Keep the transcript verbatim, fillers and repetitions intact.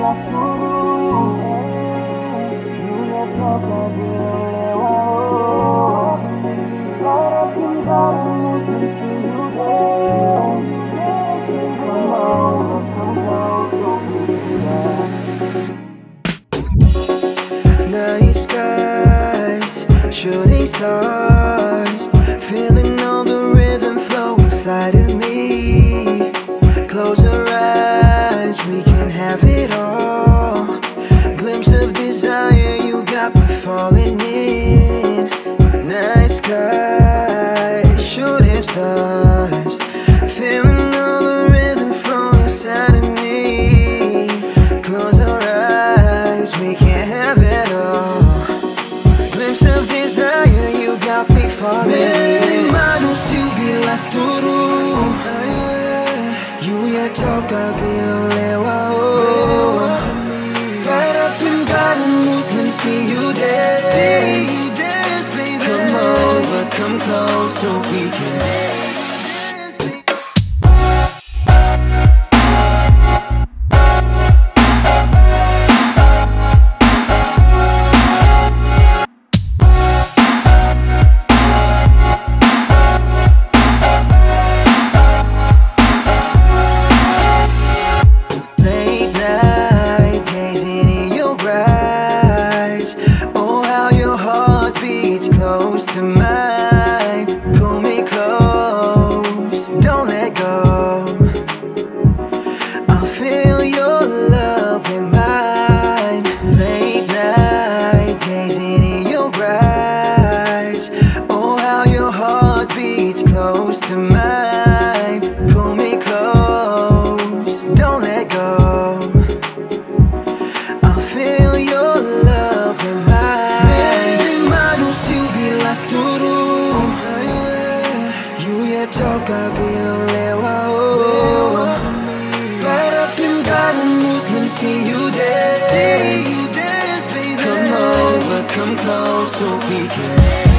Night skies, shooting stars, feeling all the rhythm flow inside of me. Close your eyes, we can have it all. Glimpse of desire, you got me falling in. Night skies, shooting stars, feeling all the rhythm flow inside of me. Close your eyes, we can have it all. Glimpse of desire, you got me falling in. Manos silbilas turu, you ya CHAUKA bilong lewa. Right up and got a look and see you dance. Come over, come close so we can. Close to mine, pull me close, don't let go. I'll feel your love in mine. Late night, gazing in your eyes. Oh, how your heart beats close to mine. Pull me close, don't let go. I'll feel your love in mine. CHAUKA bilong lewa. Right up and got a look and see you dance. Come over, come close so we can.